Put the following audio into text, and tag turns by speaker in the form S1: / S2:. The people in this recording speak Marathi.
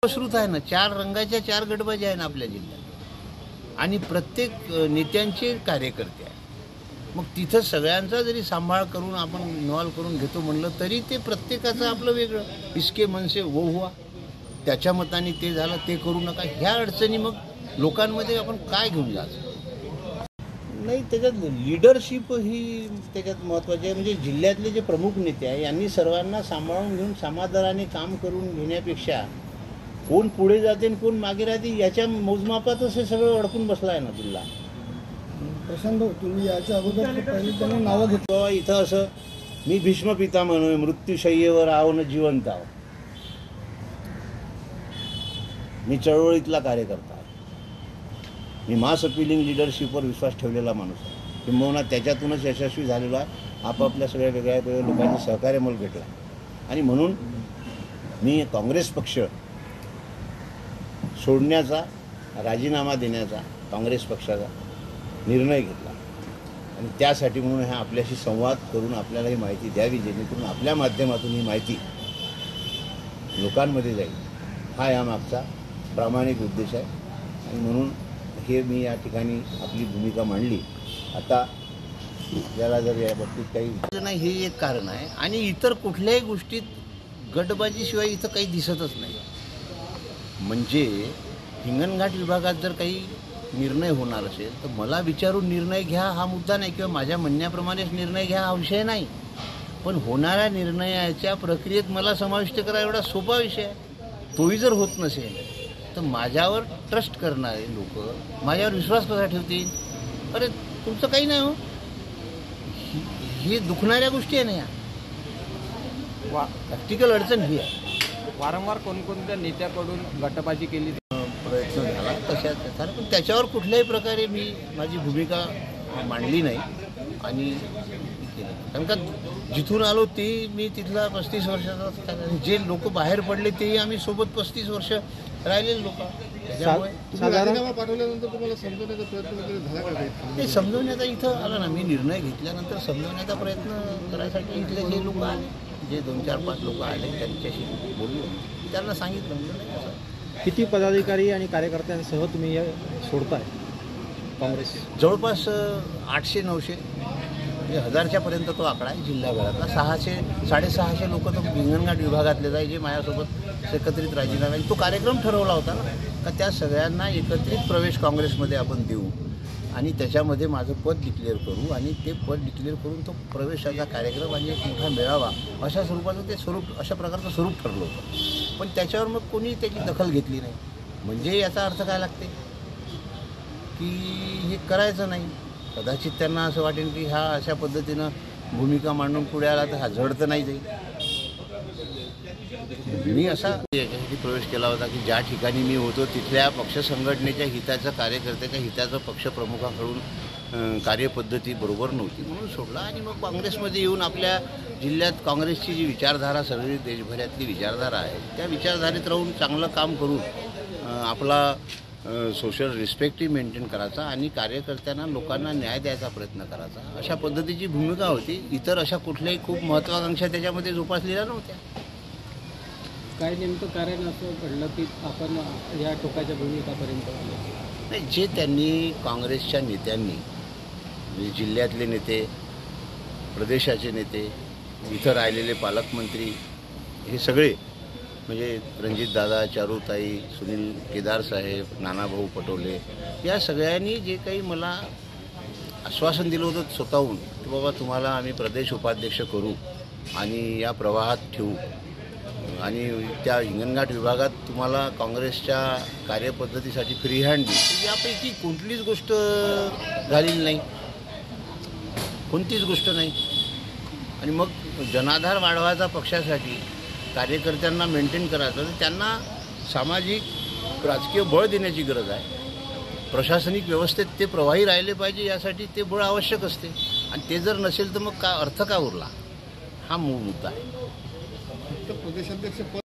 S1: प्रश्रुत आहे ना, 4 रंगाच्या 4 गटबाजी आहे ना आपल्या जिल्ह्यात आणि प्रत्येक नेत्यांचे कार्यकर्ते आहे. मग तिथं सगळ्यांचा जरी सांभाळ करून आपण इन्व्हॉल्व करून घेतो म्हणलं तरी ते प्रत्येकाचं आपलं वेगळं. इसके मन से वो हुआ, त्याच्या मताने ते झालं, ते करू नका, ह्या अडचणी मग लोकांमध्ये आपण काय घेऊन जायचं. नाही, त्याच्यात लिडरशिप ही त्याच्यात महत्त्वाची आहे. म्हणजे जिल्ह्यातले जे प्रमुख नेते आहे यांनी सर्वांना सांभाळून घेऊन समाधानाने काम करून घेण्यापेक्षा कोण पुढे जाते आणि कोण मागे राहते याच्या मोजमापातच हे सगळं अडकून बसलं आहे ना जिल्हा.
S2: प्रशांत भाऊ, तुम्ही याच्या अगोदर पहिले त्यांनी नावं घेतलं
S1: इथं असं मी भीष्म पितामह नव्हे, मृत्यूशय्येवर आहो न जिवंत आहो. मी चळवळीतला कार्यकर्ता आहे. मी मास अपिलिंग लिडरशिपवर विश्वास ठेवलेला माणूस आहे. किंबहुना त्याच्यातूनच यशस्वी झालेलो आहे. आपापल्या सगळ्या वेगळ्या लोकांचं सहकार्य मला भेटलं आणि म्हणून मी काँग्रेस पक्ष सोडण्याचा, राजीनामा देण्याचा काँग्रेस पक्षाचा निर्णय घेतला आणि त्यासाठी म्हणून हा आपल्याशी संवाद करून आपल्याला ही माहिती द्यावी, जेणेकरून आपल्या माध्यमातून ही माहिती लोकांमध्ये जाईल. हा यामागचा प्रामाणिक उद्देश आहे आणि म्हणून हे मी या ठिकाणी आपली भूमिका मांडली. आता याला जर या बाबतीत काही नाही, हे एक कारण आहे आणि इतर कुठल्याही गोष्टीत गटबाजीशिवाय इथं काही दिसतच नाही. म्हणजे हिंगणघाट विभागात जर काही निर्णय होणार असेल तर मला विचारून निर्णय घ्या हा मुद्दा नाही, किंवा माझ्या म्हणण्याप्रमाणेच निर्णय घ्या हा विषय नाही. पण होणाऱ्या निर्णयाच्या प्रक्रियेत मला समाविष्ट करा एवढा सोपा विषय आहे. तोही जर होत नसेल तर माझ्यावर ट्रस्ट करणारे लोक माझ्यावर विश्वास कसा ठेवतील. अरे तुमचं काही नाही हो, ही दुखणाऱ्या गोष्टी आहे ना या. प्रॅक्टिकल अडचण ही आहे.
S3: वारंवार कोणकोणत्या नेत्याकडून गटबाजी केली
S1: प्रयत्न झाला तशाच, पण त्याच्यावर कुठल्याही प्रकारे मी माझी भूमिका मांडली नाही आणि कारण का जिथून आलो ते मी तिथला 35 वर्षाचा, जे लोक बाहेर पडले तेही आम्ही सोबत 35 वर्ष राहिलेले लोक. त्याच्यामुळे
S2: राजीनामा पाठवल्यानंतर तुम्हाला समजवण्याचा प्रयत्न वगैरे झाला का?
S1: ते समजवण्याचा इथं आला ना, मी निर्णय घेतल्यानंतर समजवण्याचा प्रयत्न करायसाठी इथले जे लोक आले, जे 2-4-5 लोक आले त्यांच्याशी बोललो, त्यांना सांगितलं म्हणजे नाही कसं.
S3: किती पदाधिकारी आणि कार्यकर्त्यांसह तुम्ही सोडताय काँग्रेस?
S1: जवळपास 800-900 म्हणजे 1000च्या पर्यंत तो आकडा आहे जिल्हाभरातला. 600-650 लोक तो हिंगणघाट विभागातले जाईल जे माझ्यासोबत एकत्रित राजीनामा. तो कार्यक्रम ठरवला होता ना का त्या सगळ्यांना एकत्रित प्रवेश काँग्रेसमध्ये आपण देऊ आणि त्याच्यामध्ये माझं पद डिक्लेअर करू आणि ते पद डिक्लेअर करून तो प्रवेशाचा कार्यक्रम आणि एक मोठा मेळावा अशा स्वरूपाचं ते स्वरूप, अशा प्रकारचं स्वरूप ठरलं होतं. पण त्याच्यावर मग कोणी त्याची दखल घेतली नाही. म्हणजे याचा अर्थ काय लागते की हे करायचं नाही. कदाचित त्यांना असं वाटेल की हा अशा पद्धतीनं भूमिका मांडून पुढे आला तर हा जड तर नाही जाईल. मी असा याच्यासाठी प्रवेश केला होता की ज्या ठिकाणी मी होतो तिथल्या पक्ष संघटनेच्या हिताचं, कार्यकर्त्याच्या हिताचं पक्षप्रमुखांकडून कार्यपद्धती बरोबर नव्हती म्हणून सोडला आणि मग काँग्रेसमध्ये येऊन आपल्या जिल्ह्यात काँग्रेसची जी विचारधारा, सगळी देशभरातली विचारधारा आहे त्या विचारधारेत राहून चांगलं काम करून आपला सोशल रिस्पेक्टही मेंटेन करायचा आणि कार्यकर्त्यांना, लोकांना न्याय द्यायचा प्रयत्न करायचा, अशा पद्धतीची भूमिका होती. इतर अशा कुठल्याही खूप महत्त्वाकांक्षा त्याच्यामध्ये जोपासलेल्या नव्हत्या.
S3: काय नेमकं कारण असं घडलं की आपण या टोकाच्या भूमिकापर्यंत
S1: नाही, जे त्यांनी काँग्रेसच्या नेत्यांनी, म्हणजे जिल्ह्यातले नेते, प्रदेशाचे नेते, इथं राहिलेले पालकमंत्री, हे सगळे म्हणजे रणजितदादा, चारुताई, सुनील केदार साहेब, नानाभाऊ पटोले, या सगळ्यांनी जे काही मला आश्वासन दिलं होतं स्वतःहून की बाबा तुम्हाला आम्ही प्रदेश उपाध्यक्ष करू आणि या प्रवाहात ठेवू आणि त्या हिंगणघाट विभागात तुम्हाला काँग्रेसच्या कार्यपद्धतीसाठी फ्री हँड देऊ, यापैकी कोणतीच गोष्ट झालेली नाही, कोणतीच गोष्ट नाही. आणि मग जनाधार वाढवायचा पक्षासाठी, कार्यकर्त्यांना मेंटेन करायचं तर त्यांना सामाजिक, राजकीय बळ देण्याची गरज आहे. प्रशासनिक व्यवस्थेत ते प्रवाही राहिले पाहिजे, यासाठी ते बळ आवश्यक असते आणि ते जर नसेल तर मग का अर्थ का उरला, हा मूळ मुद्दा आहे.
S2: प्रदेशाध्यक्ष